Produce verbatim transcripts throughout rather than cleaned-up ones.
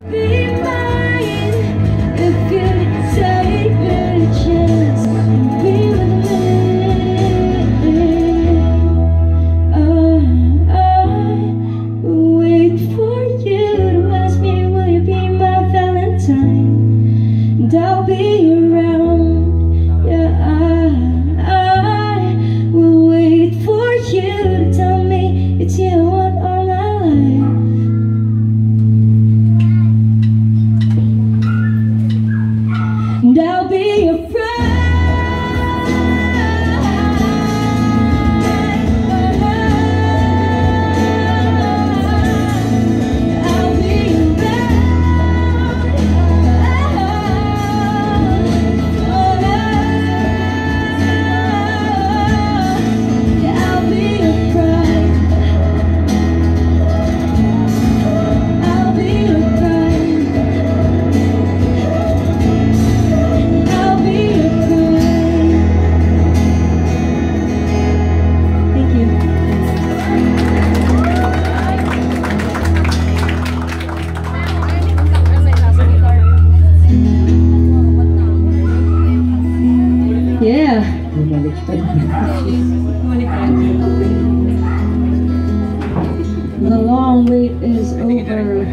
The long wait is over.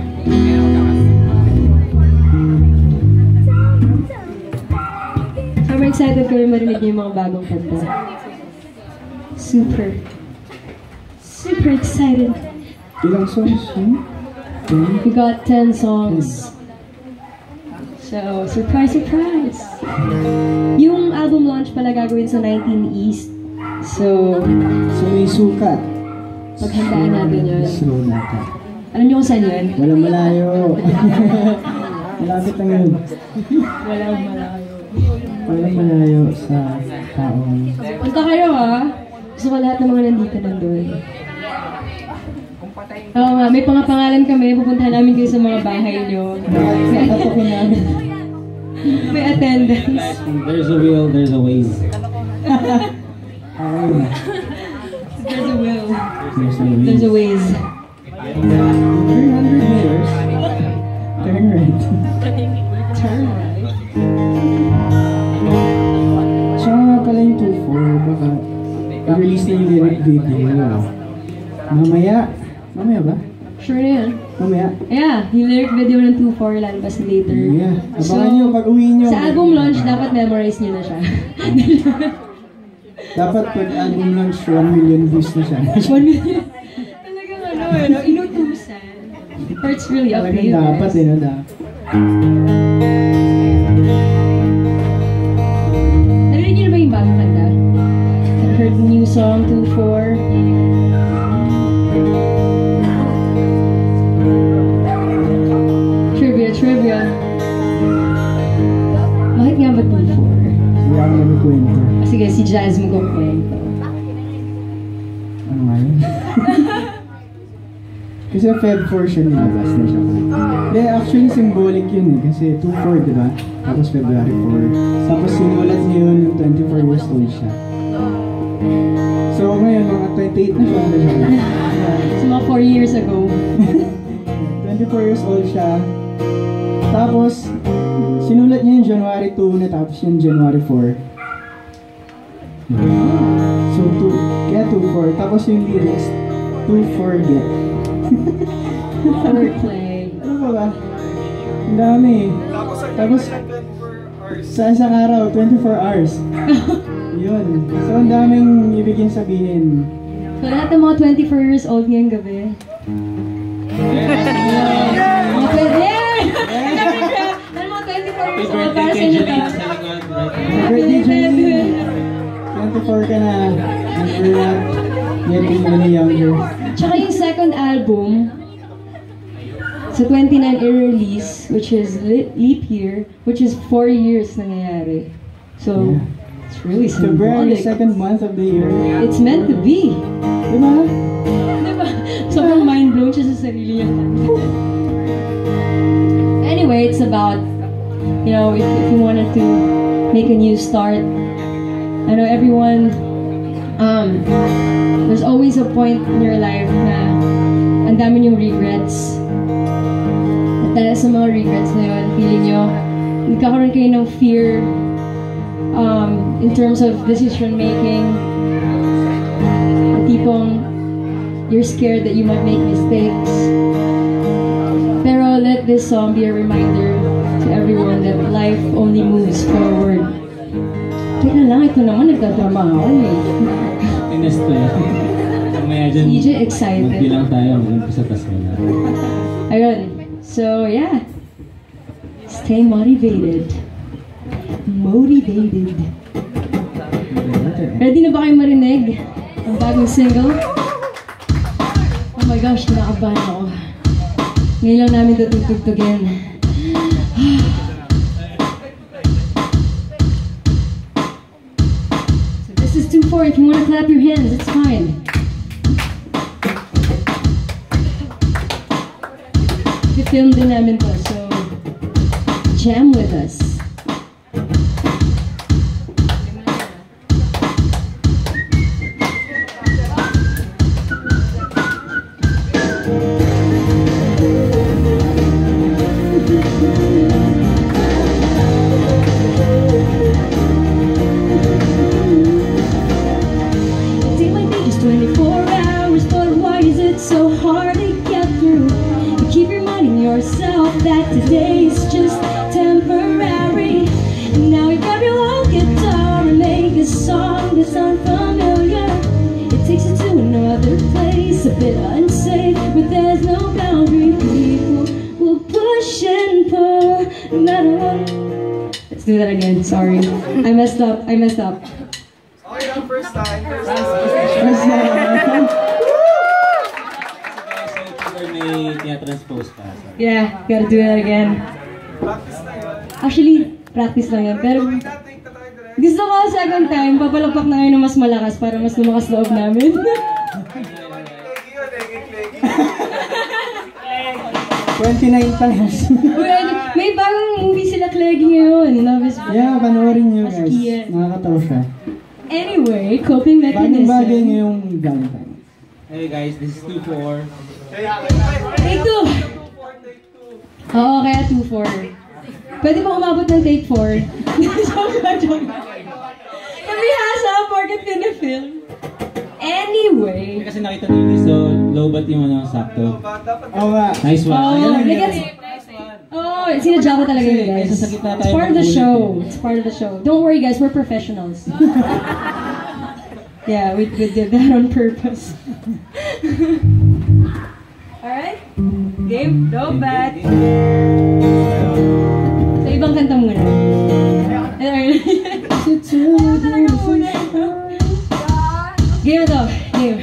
I'm excited kami marinig niyo yung mga bagong kanta. Super, super excited. Ilang songs yun? We got ten songs. So, surprise, surprise! Yung album launch pala gagawin sa nineteen East. So, so may sukat. Paghandaan natin yun. Slow natin. Alam niyo kung saan yun? Walang malayo. Malapit lang yun. Walang malayo. Walang malayo sa taong. Punta kayo ha. Gusto ko lahat ng mga nandito nandun. Oo nga, may pangapangalan kami. Pupuntahan namin kayo sa mga bahay niyo. May, may attendance. There's a will, there's a ways. There's a will. There's a ways. There's a ways. three hundred meters. Turn right. Turn right. Siya nga pala yung two four. Baka i-release na yung lyric video. Mamaya. Mamaya ba? Sure na yan. Mamaya? Yeah, yung lyric video ng two four lalabas later. Yeah. Abangan So, nyo pag uwi nyo. Sa album launch, dapat memorize nyo na siya. Dapat pag album launch, one million views na siya. one million? Talagang ano, ano, inutusan. Or it's really up to you guys. Dapat eh, no? Dapat. Narinig nyo na ba yung bagong kanta? I heard the new song, two four. Trivia, trivia. Bakit nga ba two four? Siya ang nagkwento. Ah, sige, si Jazz magkukwento. Ano nga yun? Kasi Feb four siya nilabas na siya. Hindi, actually symbolic yun eh. Kasi two four, di ba? Tapos February four. Tapos sinulat niya yun yung twenty-four years old siya. So ngayon, mga twenty-eight na siya. Na siya. So mga four years ago. twenty-four years old siya. Tapos, sinulat niya yung January two, natapos yung January four. So, two, kaya two four. Tapos yung lyrics, to forget. Wordplay. Ano ba ba? Ang dami eh. Tapos, sa isang araw, twenty-four hours. Yun. So, ang daming ibigin sabihin. So, lahat ng mga twenty-four years old ngayong gabi. Yeah. Mga twenty, yeah! Ano mga twenty-four years old para sa inyo ka? Birthday, Jenny! twenty-four ka na. And we're not getting any younger. Tsaka yung second album, sa twenty-nine i-release, which is leap year, which is four years nangyayari. So, yeah. It's really February, symbolic. second month of the year. It's meant to be. Diba? Diba? Sobrang mind-blown siya sa sarili niya. Anyway, it's about, you know, if, if you wanted to make a new start, I know everyone, um, there's always a point in your life na ang dami niyong regrets. At dahil sa mga regrets na yun, feeling nyo, nagkakaroon kayo ng fear um, in terms of decision making, tipong you're scared that you might make mistakes. Pero let this song be a reminder to everyone that life only moves forward. Teka lang, ito naman nagdadrama ako eh. Tinas ko yan. Mamaya dyan, C J excited. magbilang tayo, mag-umpisa tas wala. Ayun. So, yeah. Stay motivated. Motivated. Ready na ba kayo marinig ang bagong single? Oh my gosh, kinakabahan ako. Ngayon lang namin tutugtugin. So this is two four. If you want to clap your hands, it's fine. I-film din namin to, so jam with us. twenty-four hours, but why is it so hard to get through? You keep reminding yourself that today is just temporary. And now you grab your old guitar and make a song that's unfamiliar. It takes you to another place, a bit unsafe, but there's no boundary. People will push and pull, no matter what. Let's do that again, sorry. I messed up, I messed up. Okay lang, first time. First First time. time. May tinatranspose pa. Yeah, gotta do that again. Practice na yun. Actually, practice lang yan. Pero Tuloy na, take na tayo direct. gusto ko second time, papalakpak na ngayon ng mas malakas para mas lumakas loob namin. Leggy yun, leggy, leggy. twenty-nine times. Uy, may bagong movie sila Cleggy ngayon. Love is Blind. Yeah, panoorin nyo guys. Askian. Nakakatawa siya. Anyway, coping mechanism. Bagong-bagay ngayong Valentine. Hey guys, this is two four. Take two! Oo, kaya two four. Pwede ba umabot ng take four? Joke lang, joke lang. Pabihasa, porket pinafilm. Anyway. Kasi nakita nyo so low bat yung ano, sakto. Oo nga. Nice one. Oh, Ayan, look at Oh, sinadya ko talaga yun, guys. Kasi sa gitna It's tayo part of the magulit show. eh. It's part of the show. Don't worry, guys. We're professionals. Yeah, we, we did that on purpose. Alright? Game? No bad. So, ibang kanta muna. Alright. Game ito. Game.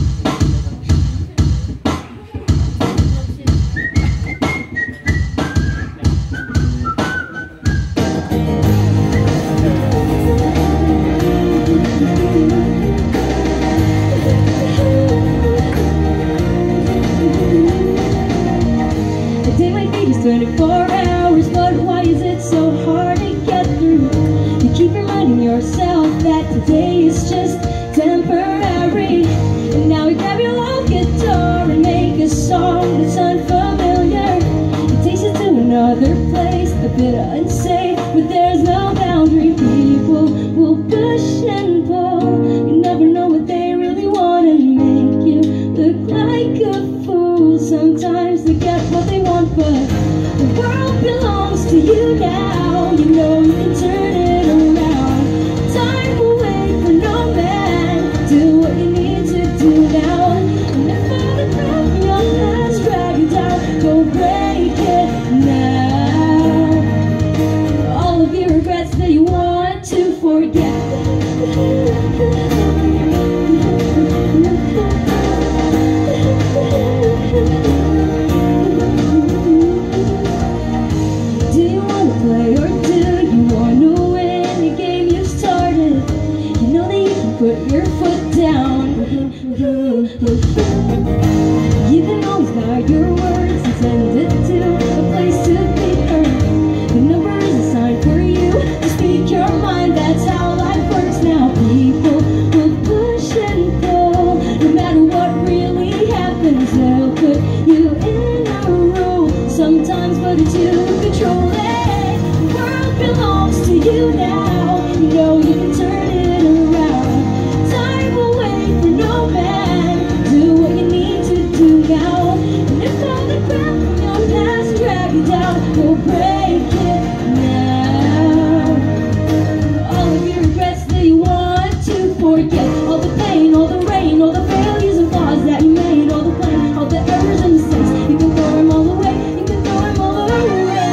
twenty-four hours, but why is it so hard to get through? You keep reminding yourself that today is just temporary. And now you grab your old guitar and make a song that's unfamiliar. It takes you to another place, a bit unsafe, but there's no boundary. People will push and pull. You never know what they really want and make you look like a fool. Sometimes they get what they want, but the world belongs to you now. You know you can turn it around. Time will wait for no man. Do what you need to do now. And if all the crap in your past drag you down, go break it now. All of your regrets that you want to forget. Do you wanna play or do you wanna win? to control it. The world belongs to you now. You know you can turn it around. Time will wait for no man. Do what you need to do now. And if all the crap from your past drag you down, we'll break it now. All of your regrets that you want to forget, all the pain, all the rain, all the failures and flaws that you made, all the blame, all the errors and mistakes, you can throw them all away, you can throw them all away.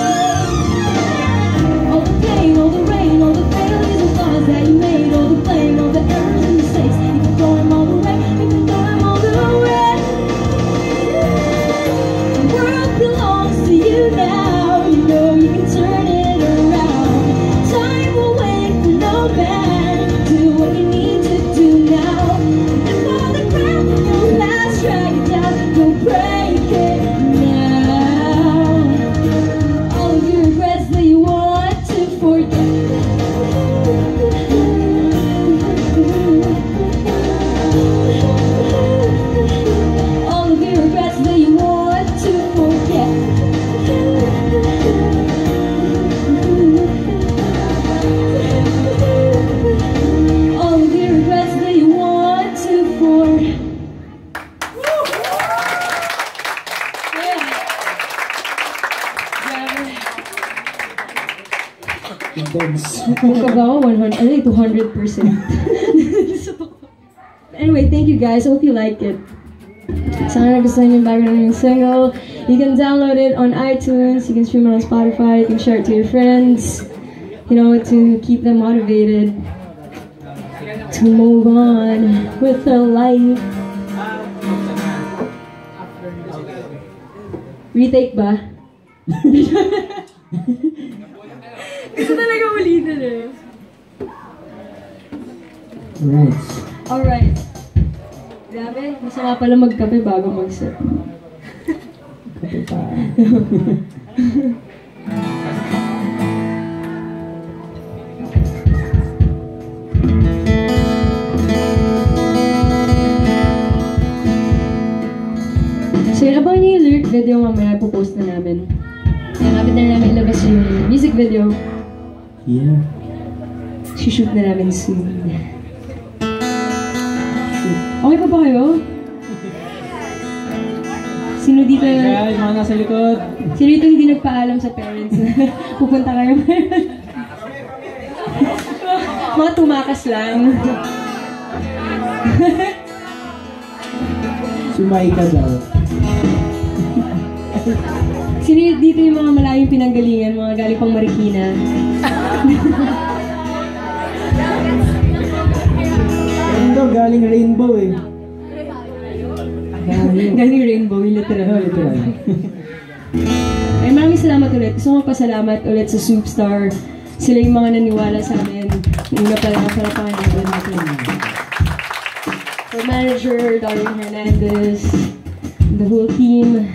All the pain, all the rain, all the failures and flaws that you made, all the blame, all the errors and mistakes, you can throw them all away, you can throw them all away. The world belongs to you now, you know you can turn it around. Time will wait for no man. Do what you need to do now. If all the crap from your past drag you down, you'll break it now. All of your regrets that you want to forget. All of your regrets that you want to forget. All of your regrets that you want to forget. Intense. Buka ba ako? one hundred, ay, two hundred percent. Anyway, thank you guys. I hope you liked it. Sana nagustuhan yung background ng single. You can download it on iTunes. You can stream it on Spotify. You can share it to your friends. You know, to keep them motivated to move on with their life. Retake ba? Gusto talaga ulitin eh. Right. Alright. Grabe, masama pala magkape bago mag-sip. Kape pa. So yun, abangan niyo yung lyric video mamaya, po-post na namin. Malapit na namin ilabas yung music video. Yeah. Shoot na namin soon. Okay pa ba kayo? Sino dito, Kaya yung mga nasa likod. sino dito hindi nagpaalam sa parents na pupunta kayo ngayon? Mga tumakas lang. Sumay ka daw. Sino dito yung mga malayong pinanggalingan, mga galing pang Marikina? Ayun daw, galing Rainbow eh. Galing. Galing Rainbow, yung literal. Literal. Ay, maraming salamat ulit. Gusto ko pasalamat ulit sa Superstar. Sila yung mga naniwala sa amin. Una pa lang para pangalan natin. Our manager, Darwin Hernandez, the whole team.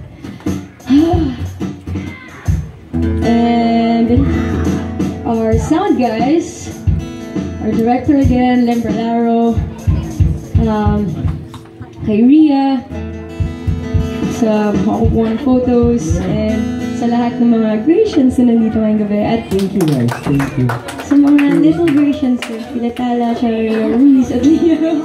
And our sound guys, our director again, Lem Bernaro, um, kay Rhea, sa makakukuha ng photos, and sa lahat ng mga Gracians na nandito ngayong gabi, at Thank you guys. Thank you. sa mga little Gracians, sila Tala, Cheryl, Ruiz, at Leo.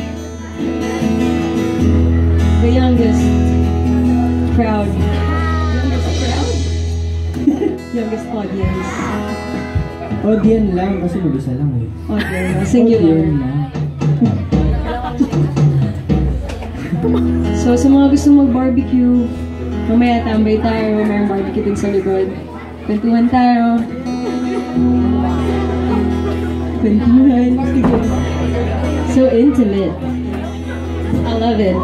The youngest crowd. Youngest crowd? Youngest audience. Audience lang kasi mag-isa lang eh. Audience. Singular. Audience lang. So, sa mga gusto mag-barbecue, mamaya tambay tayo, mayroong barbecue din sa likod. Kwentuhan tayo. Kwentuhan. So intimate. I love it.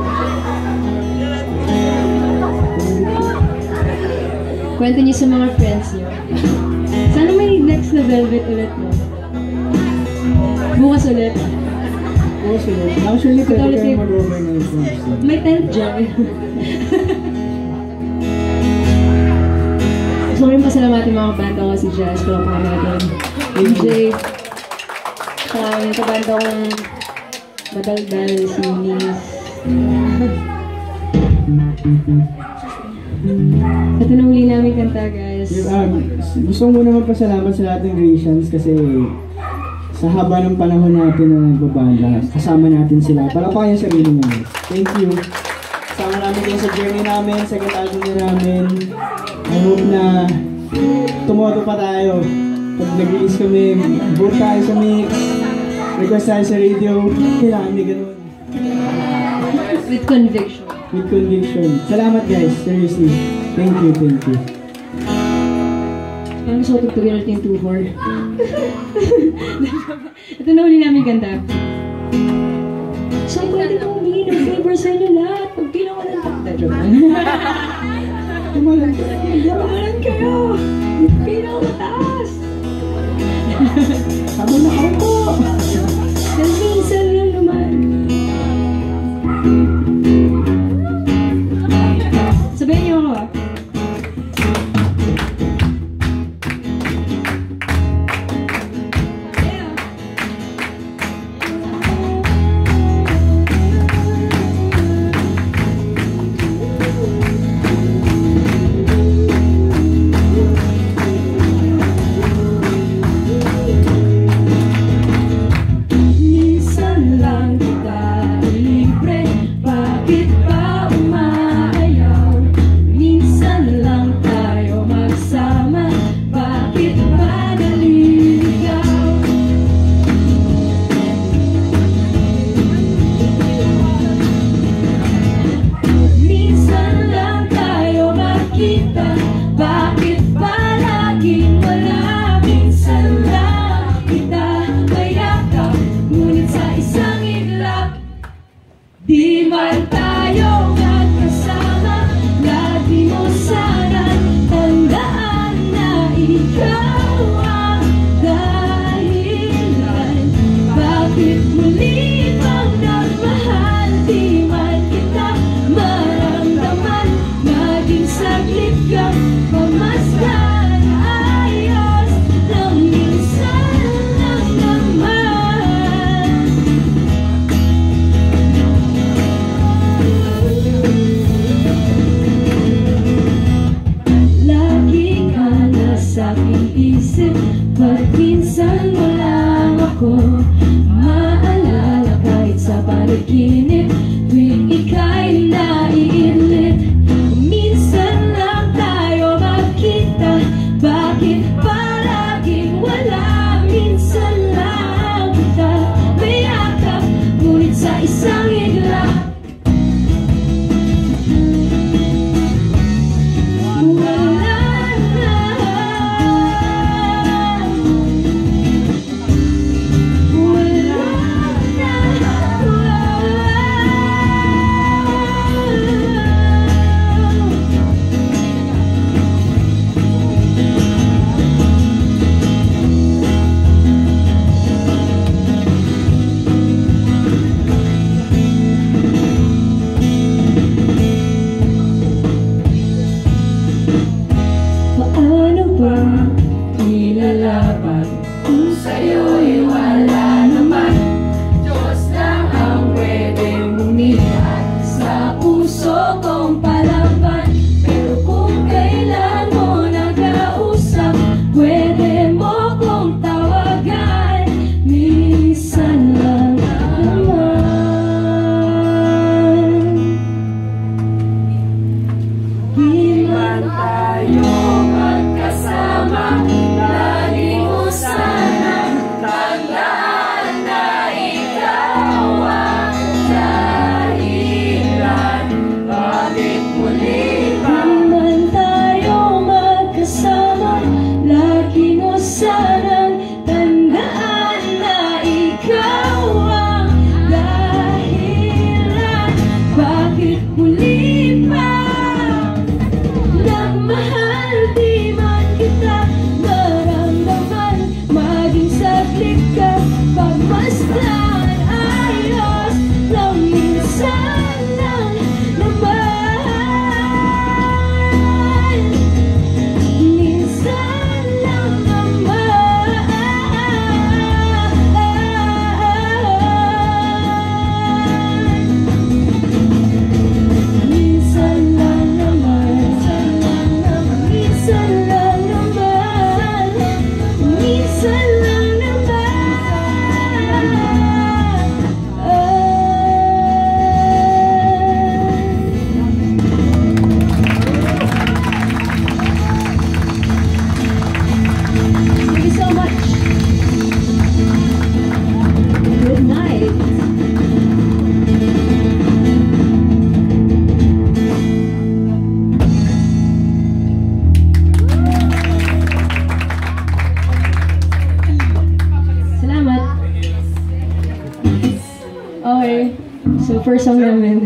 Kwento niyo sa mga friends niyo. Sana may next na Velvet ulit, no? Bukas ulit. Also, actually, pwede Ulit kayong yung- mag-overnight from May tent dyan. Gusto ko rin pasalamatan mga kabanda ko si Jazz, pala natin. D J. Um, kabanda kong madaldal si Nis. Ito na uli namin kanta, guys. Yung, um, gusto ko muna magpasalamat sa lahat ng Grecians kasi sa haba ng panahon natin na nagbabanda, kasama natin sila. Para pa kayong sarili nyo. Thank you. Kasama namin kayo sa journey namin, sa album namin. I hope na tumoto pa tayo. Pag nag-release kami, vote tayo sa mix, request tayo sa radio, kailangan may ganun. With conviction. With conviction. Salamat guys, seriously. Thank you, thank you. Parang gusto ko tugtugin natin yung two four. Ito na uli namin kanta. So, pwede kong humingi ng favor sa inyo lahat. Pag pinawa ng takta, joke lang. Tumalan kayo. Tumalan kayo! Pinawa mataas! Sabi na ako! Dahil minsan lang naman. Sabihin niyo ako ah. Di man tayo magkasama, lagi mo sana tandaan na ikaw ang dahilan. Bakit muli bang nagmahal? Di man kita maramdaman, maging saglit kang pamasdan. Ayos lang minsan lang naman. Sa aking isip, pag minsan mo lang ako maalala kahit sa panaginip, tuwing ika'y naiinlit. Minsan lang tayo magkita, bakit palaging wala? Minsan lang kita mayakap, ngunit sa isang iglap ilalaban kung sa'yo'y wala naman. Diyos lang ang pwede mumihat sa puso kong palaban. Pero kung kailan mo nag-ausap, pwede mo kong tawagan. Minsan lang naman. Di man tayo magkasama, lagi mo first song namin.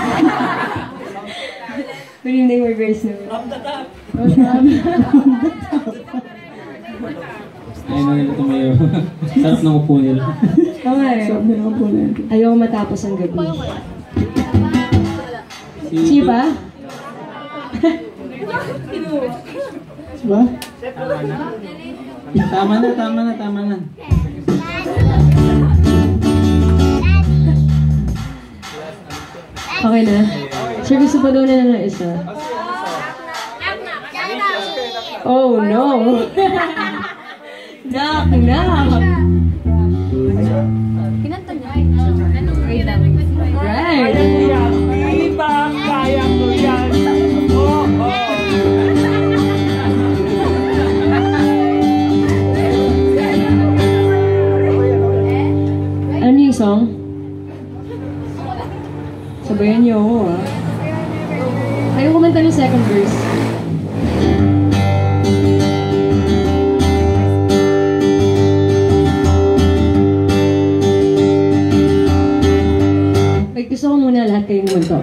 Good evening, my girls naman. From the top! Ayun na nila tumayo. Sarap ng upo nila. Oo nga eh. Sabi na po natin. Ayaw matapos ang gabi. Si Si ba? Diba? Tama na, tama na, tama na. Okay na? Sir, gusto pa daw na ng isa. Oh no! Knock, knock! Kinanta niya. Anong wait lang? Right! Ano yung song? Sabayan niyo ako ah. Ayaw kumanta ng second verse. Wait, gusto ko muna lahat kayong gumunto.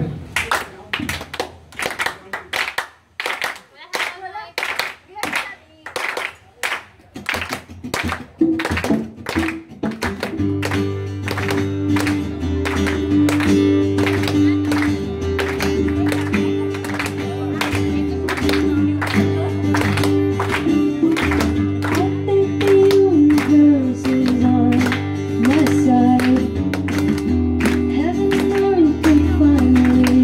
Heaven and earth can finally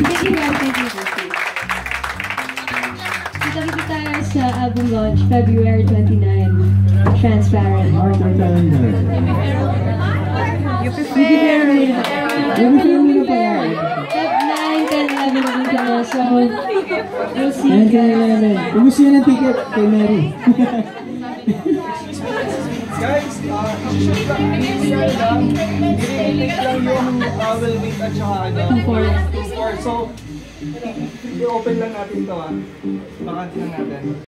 Thank you, guys. Thank you. Kita-kita tayo sa album launch, February twenty-ninth. Transparent. Arthur Calendar. You prepare me na. Yung film na pala. Feb nine, ten, eleven na din kami. So, we'll see Ayan, you kaya guys. namin. Ubus yun ang ticket kay Mary. Guys, uh, shoot lang. Share lang. I-link lang yung uh, will wait at saka ano. Two four. two four. So, i-open lang natin to ah. Bakante lang natin.